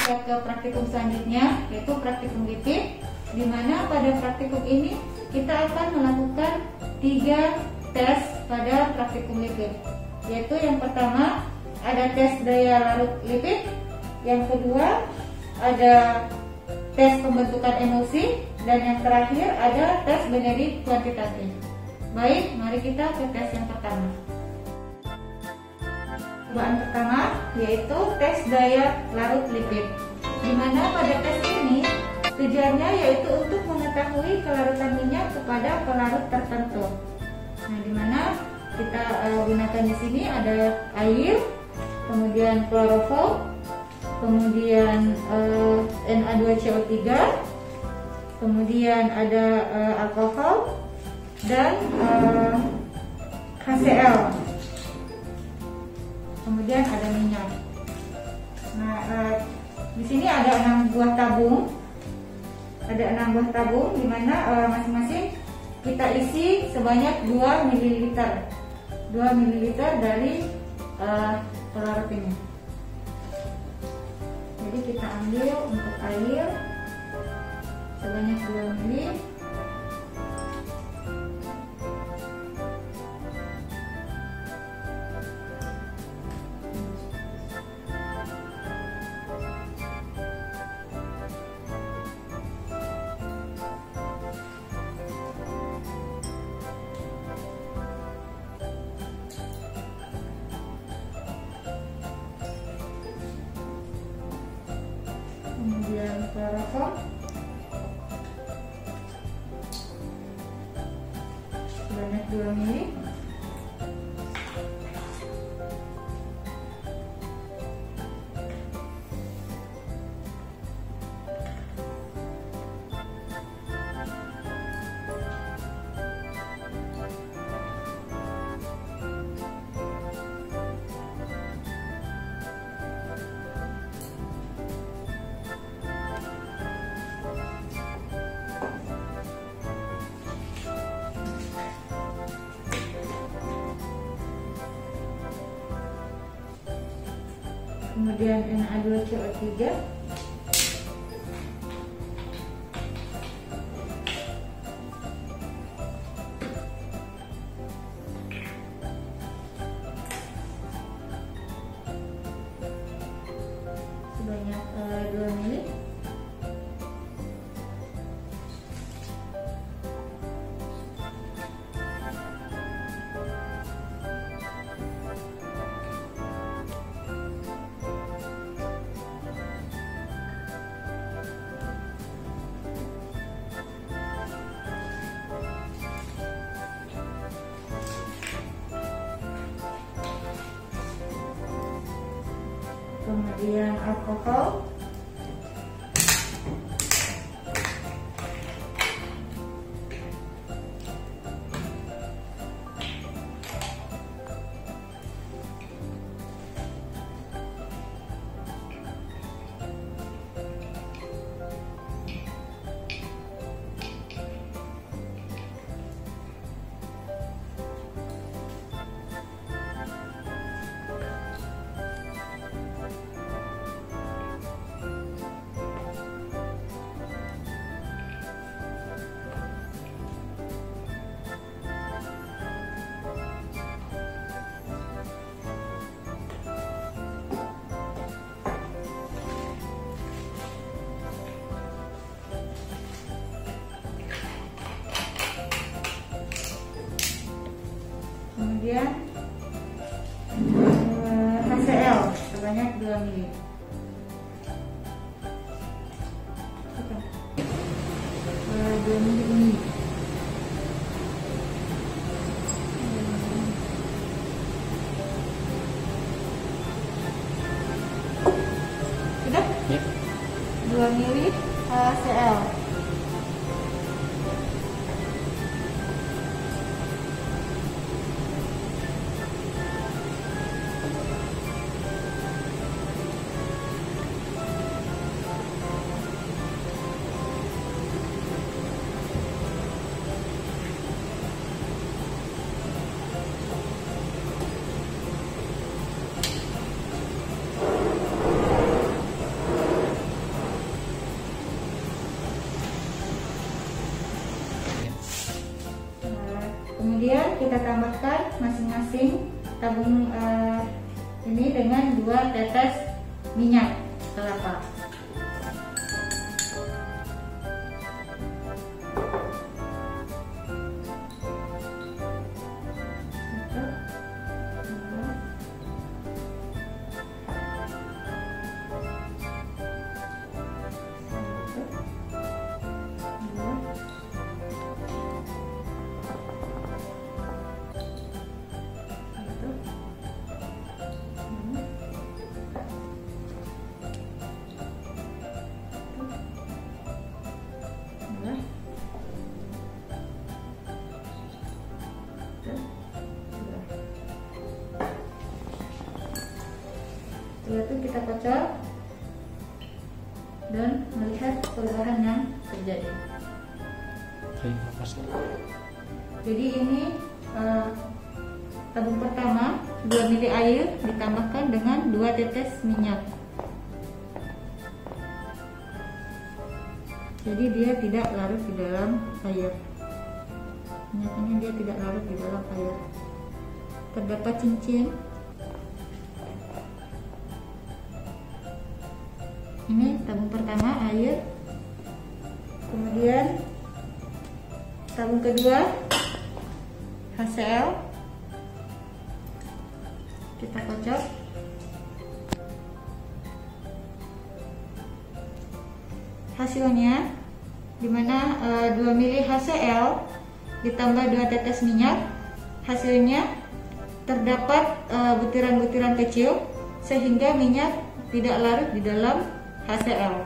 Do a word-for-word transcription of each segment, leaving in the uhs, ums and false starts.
kita ke praktikum selanjutnya, yaitu praktikum lipid, di mana pada praktikum ini kita akan melakukan tiga tes pada praktikum lipid, yaitu yang pertama ada tes daya larut lipid, yang kedua ada tes pembentukan emulsi, dan yang terakhir ada tes genetik kuantitatif. Baik, mari kita ke tes yang pertama. Cobaan pertama yaitu tes daya larut lipid, di mana pada tes ini tujuannya yaitu untuk mengetahui kelarutan minyak kepada pelarut tertentu. Nah, di mana kita uh, gunakan di sini ada air, kemudian klorofol, kemudian uh, N A dua C O tiga, kemudian ada uh, alkohol dan uh, H C L. Kemudian ada minyak. Nah, uh, di sini ada enam buah tabung, ada enam buah tabung, di mana uh, masing-masing kita isi sebanyak dua mililiter, dua mililiter dari uh, pelarut ini. Jadi kita ambil untuk air sebanyak dua mili. Kemudian klorofol sebanyak dua mili. Kemudian N A dua C O tiga, sebanyak uh, dua mili. Kemudian alkohol kemudian uh, H C L sebanyak dua mili. Uh, dua mili ini. Sudah? Ya. dua mili H C L. kita tambahkan masing-masing tabung uh, ini dengan dua tetes minyak kelapa. Setelah itu kita kocok dan melihat perubahan yang terjadi. Jadi ini uh, tabung pertama dua mili air ditambahkan dengan dua tetes minyak. Jadi dia tidak larut di dalam air. Minyak ini dia tidak larut di dalam air. Terdapat cincin. Ini tabung pertama air, kemudian tabung kedua H C L, kita kocok. Hasilnya dimana e, dua mili H C L ditambah dua tetes minyak, hasilnya terdapat butiran-butiran kecil sehingga minyak tidak larut di dalam H C L.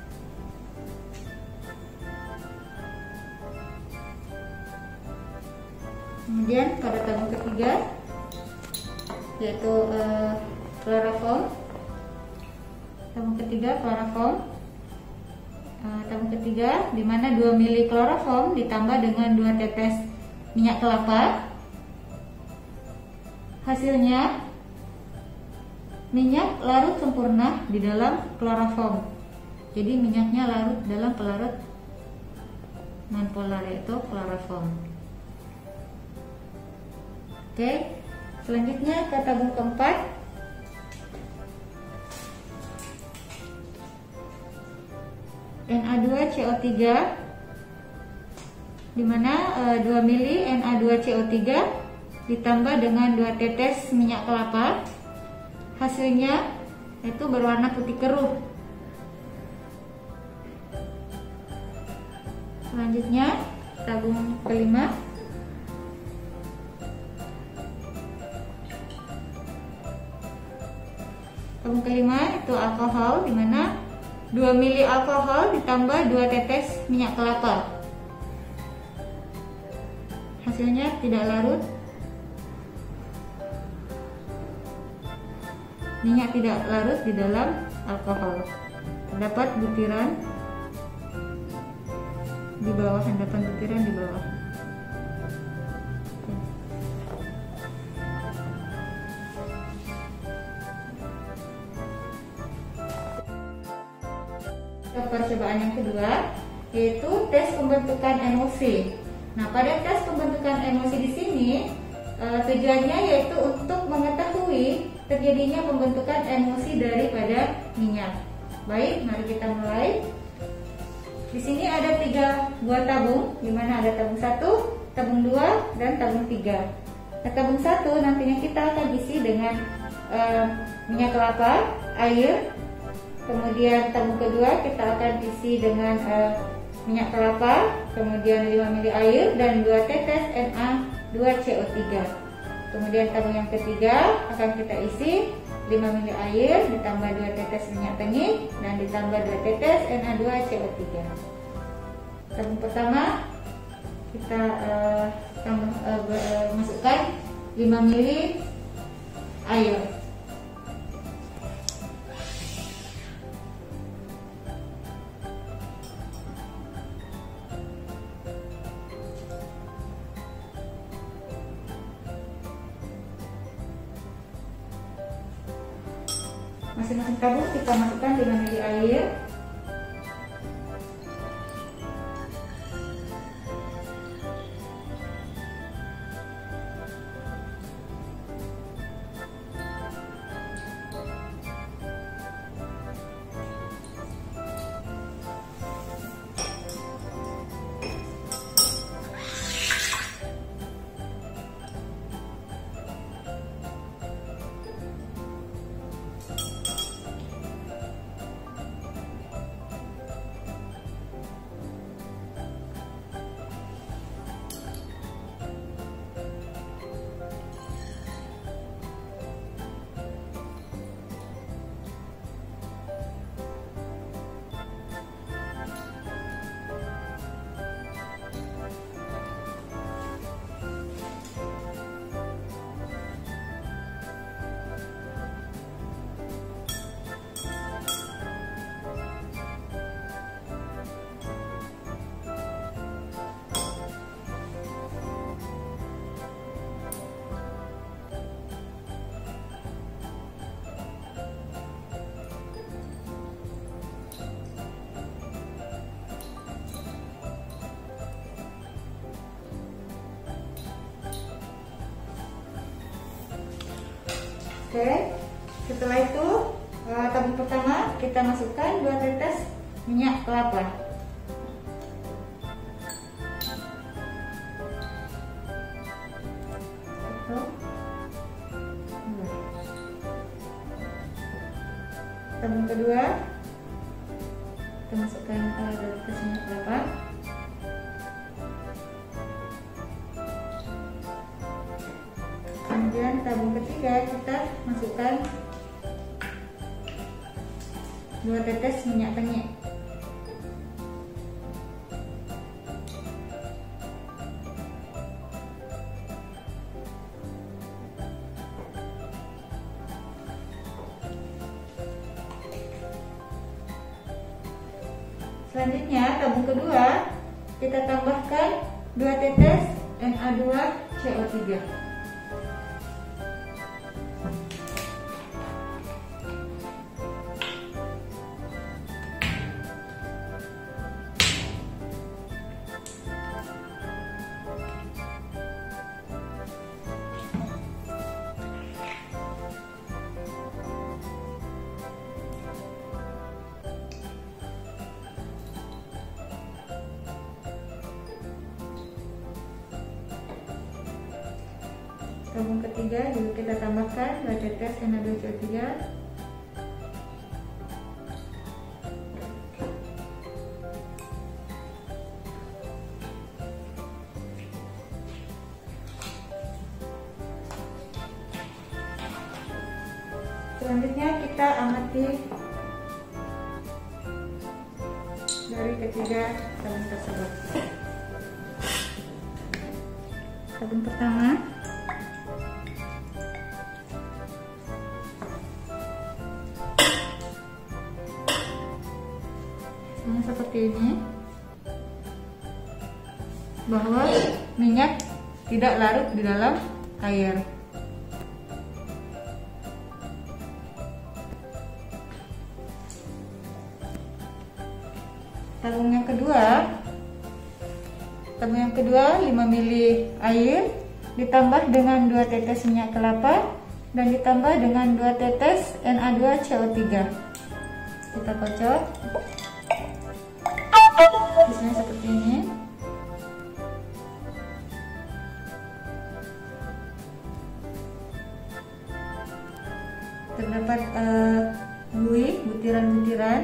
Kemudian pada tabung ketiga yaitu uh, kloroform. Tabung ketiga kloroform. Uh, tabung ketiga di mana dua mili kloroform ditambah dengan dua tetes minyak kelapa. Hasilnya minyak larut sempurna di dalam kloroform. Jadi minyaknya larut dalam pelarut nonpolar yaitu kloroform. Oke, selanjutnya ke tabung keempat. N A dua C O tiga di mana e, dua mili N A dua C O tiga ditambah dengan dua tetes minyak kelapa. Hasilnya itu berwarna putih keruh. Selanjutnya tabung kelima. Tabung kelima itu alkohol, di mana dua mili alkohol ditambah dua tetes minyak kelapa. Hasilnya tidak larut. Minyak tidak larut di dalam alkohol. Terdapat butiran di bawah, endapan butiran di bawah. Percobaan yang kedua yaitu tes pembentukan emosi. Nah, pada tes pembentukan emosi di sini e, tujuannya yaitu untuk mengetahui terjadinya pembentukan emosi daripada minyak. Baik, mari kita mulai. Di sini ada tiga buah tabung, di mana ada tabung satu, tabung dua, dan tabung tiga. Nah, tabung satu nantinya kita akan isi dengan e, minyak kelapa, air. Kemudian tabung kedua kita akan isi dengan e, minyak kelapa, kemudian lima mili air dan dua tetes N A dua C O tiga. Kemudian tabung yang ketiga akan kita isi lima mili air ditambah dua tetes minyak tengik dan ditambah dua tetes N A dua C O tiga. Tabung pertama kita uh, tambah, uh, uh, masukkan lima mili air. Masing-masing tabung kita masukkan lima mili air. Oke, setelah itu tabung pertama kita masukkan dua tetes minyak kelapa. Satu, dua. Tabung kedua kita masukkan dua tetes minyak kelapa. Kemudian tabung ketiga kita masukkan dua tetes minyak tengik. Selanjutnya tabung kedua kita tambahkan dua tetes N A dua C O tiga. Tabung ketiga juga kita tambahkan dua tetes N A dua C O tiga. Selanjutnya kita amati dari ketiga tabung tersebut. Tabung pertama seperti ini, bahwa minyak tidak larut di dalam air. Tabung yang kedua, tabung yang kedua lima mililiter air ditambah dengan dua tetes minyak kelapa dan ditambah dengan dua tetes N A dua C O tiga. Kita kocok. Biasanya seperti ini. Terdapat uh, buih, butiran-butiran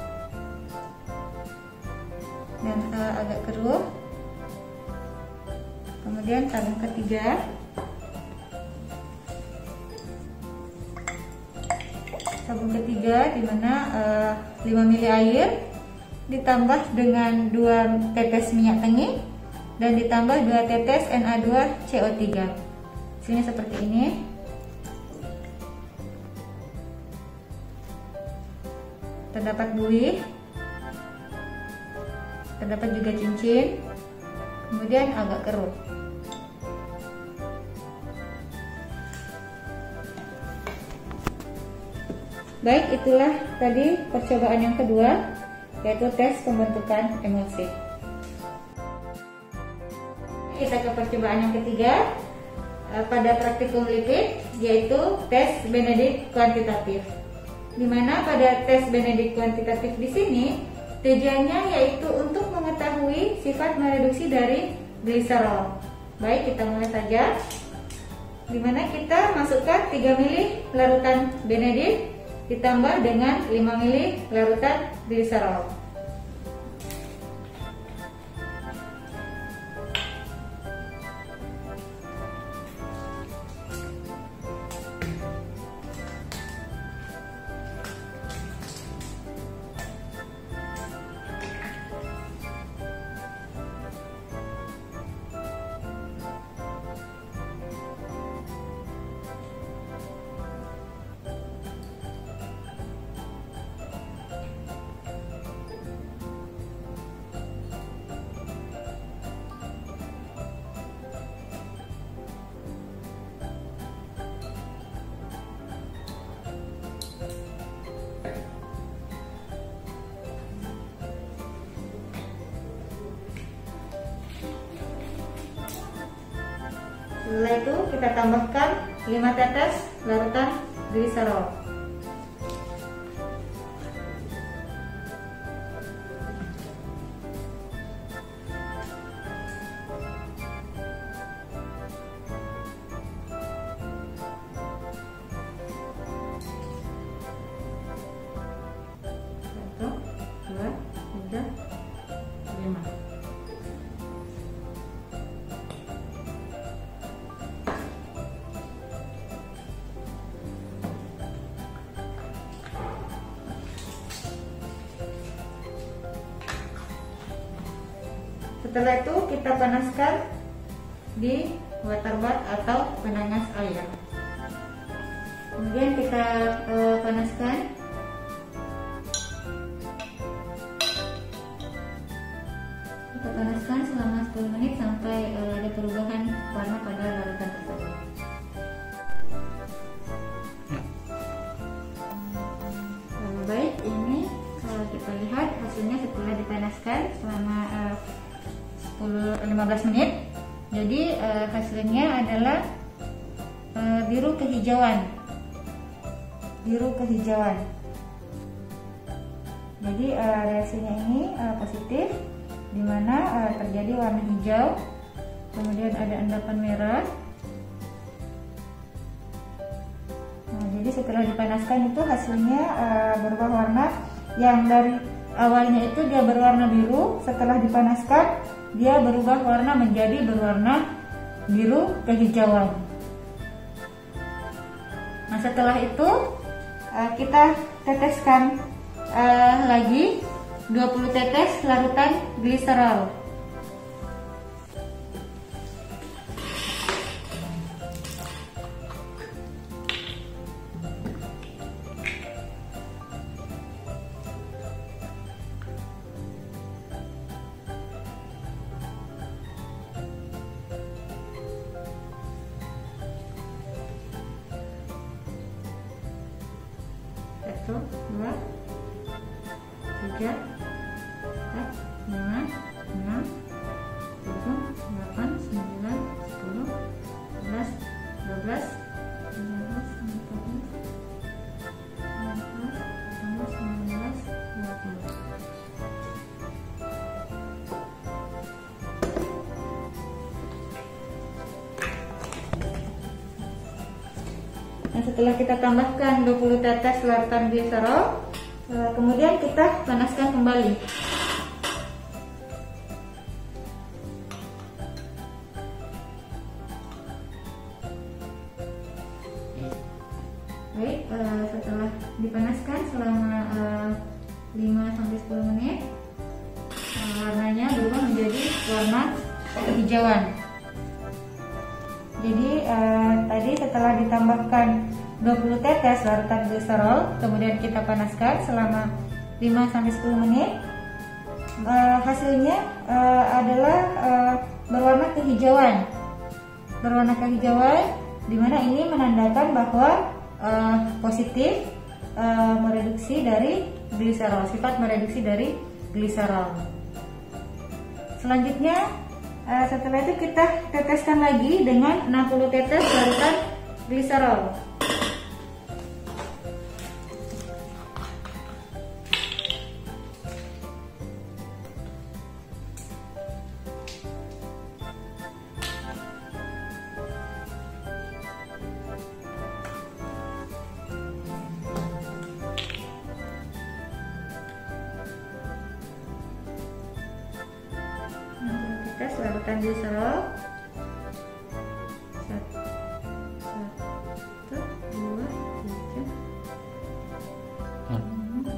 dan uh, agak keruh. Kemudian tabung ketiga, tabung ketiga di mana uh, lima mililiter air ditambah dengan dua tetes minyak tengik dan ditambah dua tetes N A dua C O tiga. Sini seperti ini. Terdapat buih, terdapat juga cincin, kemudian agak keruh. Baik, itulah tadi percobaan yang kedua, yaitu tes pembentukan emulsi. Kita ke percobaan yang ketiga pada praktikum lipid, yaitu tes Benedict kuantitatif. Di mana pada tes Benedict kuantitatif di sini tujuannya yaitu untuk mengetahui sifat mereduksi dari gliserol. Baik, kita mulai saja. Di mana kita masukkan tiga mililiter larutan Benedict ditambah dengan lima mililiter larutan gliserol. Setelah itu kita tambahkan lima tetes larutan gliserol. Satu, dua, tiga, lima. Setelah itu kita panaskan di water bath atau penanas air. Kemudian kita uh, panaskan kita panaskan selama sepuluh menit sampai uh, ada perubahan warna pada larutan tersebut. Uh, baik, ini uh, kita lihat hasilnya setelah dipanaskan selama uh, sepuluh sampai lima belas menit. Jadi uh, hasilnya adalah uh, biru kehijauan. Biru kehijauan. Jadi uh, reaksinya ini uh, positif, di mana uh, terjadi warna hijau, kemudian ada endapan merah. Nah, jadi setelah dipanaskan itu hasilnya uh, berubah warna. Yang dari awalnya itu dia berwarna biru, setelah dipanaskan dia berubah warna menjadi berwarna biru kehijauan. Nah, setelah itu uh, kita teteskan uh, lagi dua puluh tetes larutan gliserol. Satu, dua, tiga, empat, lima, enam, tujuh, delapan, sembilan, sepuluh, sebelas, dua belas, tiga belas, empat belas, lima belas, enam belas, sembilan belas, dua puluh. Nah, setelah kita tambahkan dua puluh tetes larutan gliserol, kemudian kita panaskan kembali. Baik, setelah dipanaskan selama lima sampai sepuluh menit, warnanya berubah menjadi warna kehijauan. Jadi eh, tadi setelah ditambahkan dua puluh tetes larutan gliserol, kemudian kita panaskan selama lima sampai sepuluh menit, eh, hasilnya eh, adalah eh, berwarna kehijauan. Berwarna kehijauan, dimana ini menandakan bahwa eh, positif eh, mereduksi dari gliserol, sifat mereduksi dari gliserol. Selanjutnya, Uh, setelah itu kita teteskan lagi dengan enam puluh tetes larutan gliserol. Tes larutan gliserol. Satu, satu, dua, tiga, lima,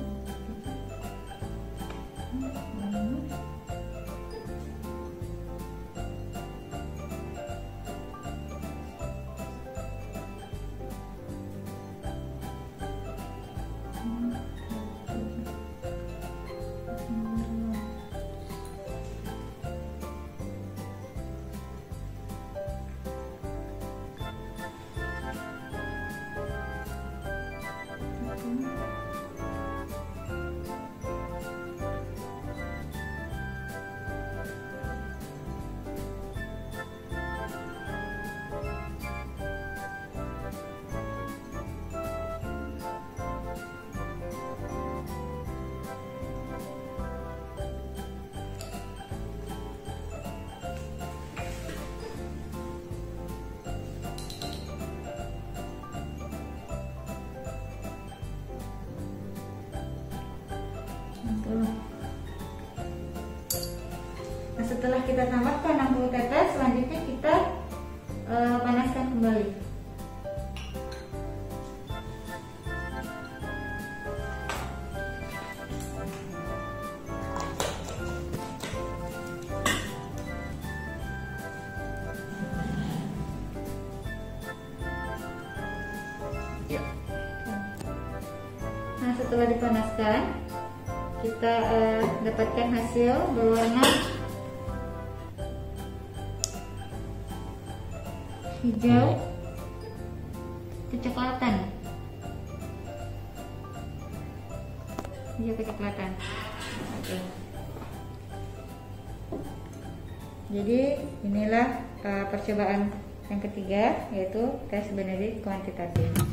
enam, setelah kita tambahkan enam puluh tetes, selanjutnya kita uh, panaskan kembali. Nah, setelah dipanaskan, kita uh, dapatkan hasil berwarna hijau kecoklatan. Hijau kecoklatan. Oke. Jadi inilah uh, percobaan yang ketiga, yaitu tes Benedict kuantitatif.